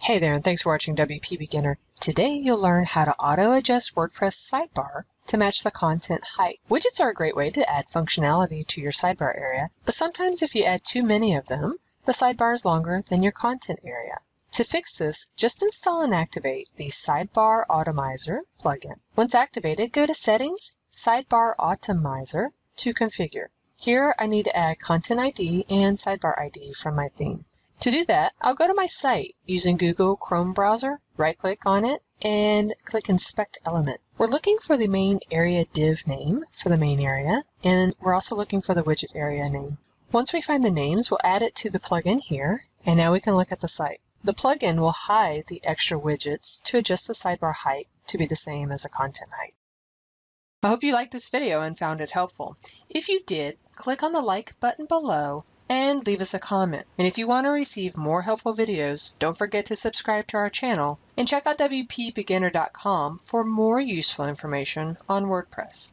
Hey there, and thanks for watching WP Beginner. Today you'll learn how to auto-adjust WordPress Sidebar to match the content height. Widgets are a great way to add functionality to your sidebar area, but sometimes if you add too many of them, the sidebar is longer than your content area. To fix this, just install and activate the SidebarAutomizer plugin. Once activated, go to Settings, SidebarAutomizer to configure. Here I need to add Content ID and Sidebar ID from my theme. To do that, I'll go to my site using Google Chrome browser, right-click on it, and click Inspect Element. We're looking for the main area div name for the main area, and we're also looking for the widget area name. Once we find the names, we'll add it to the plugin here, and now we can look at the site. The plugin will hide the extra widgets to adjust the sidebar height to be the same as the content height. I hope you liked this video and found it helpful. If you did, click on the like button below and leave us a comment. And if you want to receive more helpful videos, don't forget to subscribe to our channel and check out WPBeginner.com for more useful information on WordPress.